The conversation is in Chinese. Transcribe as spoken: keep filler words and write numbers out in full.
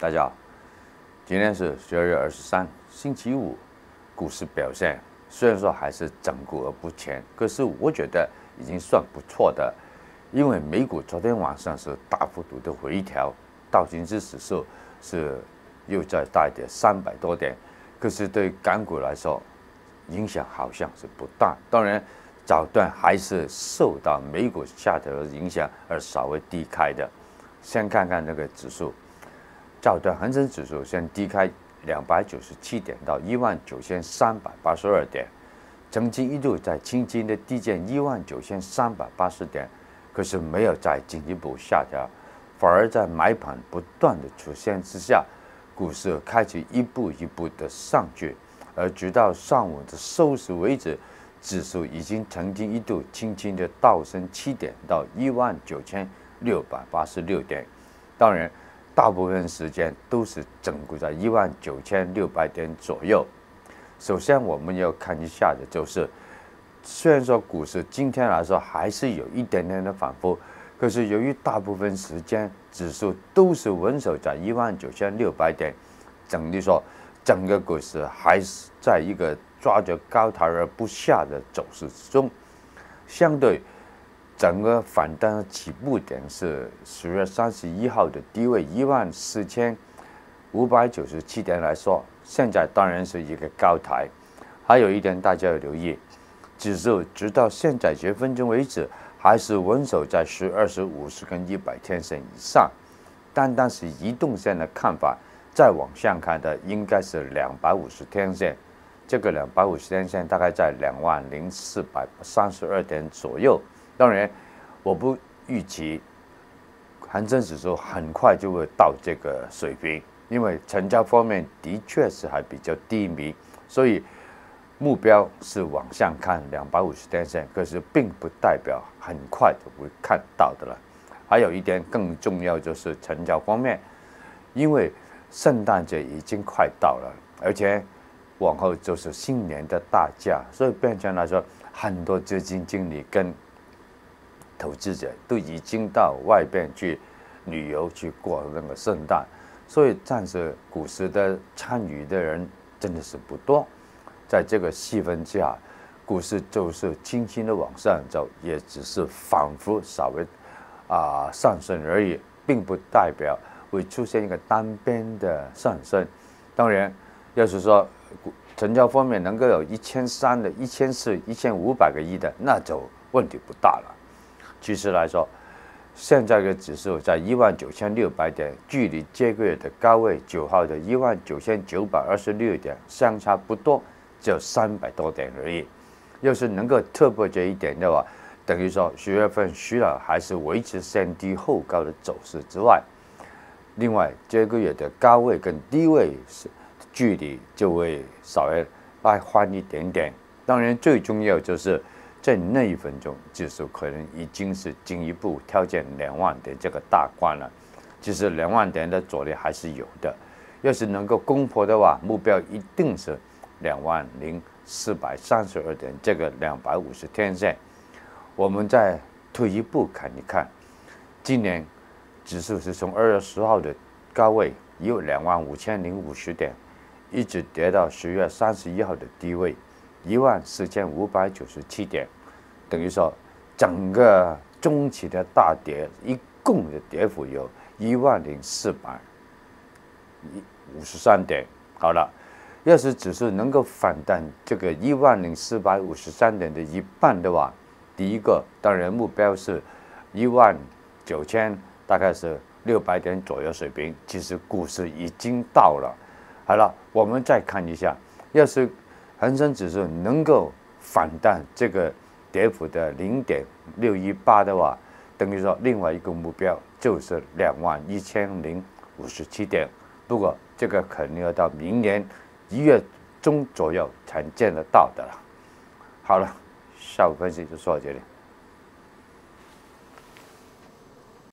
大家好，今天是十二月二十三，星期五，股市表现虽然说还是整固而不前，可是我觉得已经算不错的，因为美股昨天晚上是大幅度的回调，道琼斯指数是又再大跌三百多点，可是对港股来说影响好像是不大，当然早段还是受到美股下调的影响而稍微低开的。先看看那个指数。早段恒生指数先低开两百九十七点到一万九千三百八十二点，曾经一度在轻轻的低见一万九千三百八十点，可是没有再进一步下调，反而在买盘不断的出现之下，股市开始一步一步的上去，而直到上午的收市为止，指数已经曾经一度轻轻的倒升七点到一万九千六百八十六点，当然。大部分时间都是整固在一万九千六百点左右。首先，我们要看一下的就是，虽然说股市今天来说还是有一点点的反复，可是由于大部分时间指数都是稳守在一万九千六百点，整理说整个股市还是在一个抓着高台而不下的走势之中，相对。整个反弹的起步点是十月三十一号的低位一万四千五百九十七点来说，现在当然是一个高台。还有一点大家要留意，指数直到现在这分钟为止，还是稳守在十、二十、五十跟一百天线以上。单单是移动线的看法，再往上看的应该是两百五十天线。这个两百五十天线大概在两万零四百三十二点左右。当然，我不预期恒生指数很快就会到这个水平，因为成交方面的确是还比较低迷，所以目标是往上看两百五十天线，可是并不代表很快就会看到的了。还有一点更重要就是成交方面，因为圣诞节已经快到了，而且往后就是新年的大假，所以变成来说，很多基金经理跟投资者都已经到外边去旅游去过那个圣诞，所以暂时股市的参与的人真的是不多。在这个气氛之下，股市就是轻轻的往上走，也只是仿佛稍微啊、呃、上升而已，并不代表会出现一个单边的上升。当然，要是说成交方面能够有一千三的、一千四、一千五百个亿的，那就问题不大了。其实来说，现在的指数在一万九千六百点，距离这个月的高位九号的一万九千九百二十六点相差不多，只有三百多点而已。要是能够突破这一点的话，等于说十月份虽然还是维持先低后高的走势之外，另外这个月的高位跟低位距离就会稍微拉宽一点点。当然，最重要就是。在那一分钟，指数可能已经是进一步挑战两万点这个大关了。其实两万点的阻力还是有的，要是能够攻破的话，目标一定是两万零四百三十二点这个两百五十天线。我们再退一步看一看，今年指数是从二月十号的高位有两万五千零五十点，一直跌到十月三十一号的低位。一万四千五百九十七点，等于说整个中期的大跌，一共的跌幅有一万零四百五十三点。好了，要是指数能够反弹这个一万零四百五十三点的一半的话，第一个当然目标是一万九千，大概是六百点左右水平。其实股市已经到了。好了，我们再看一下，要是恒生指数能够反弹这个跌幅的零点六一八的话，等于说另外一个目标就是两万一千零五十七点。不过这个可能要到明年一月中左右才见得到的了。好了，下午分析就说到这里。